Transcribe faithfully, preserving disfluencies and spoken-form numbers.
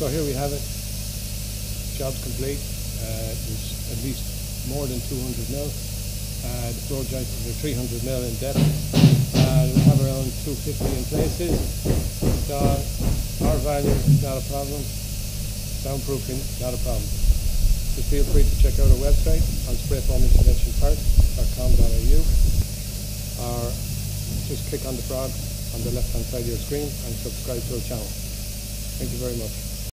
So here we have it. Job's complete. Uh, there's at least more than two hundred mil. Uh, the floor joists are three hundred mil in depth. Uh, we have around two fifty in places. So our value is not a problem. Soundproofing, not a problem. Just feel free to check out our website on spray foam insulation perth dot com dot a u, or just click on the frog on the left hand side of your screen and subscribe to our channel. Thank you very much.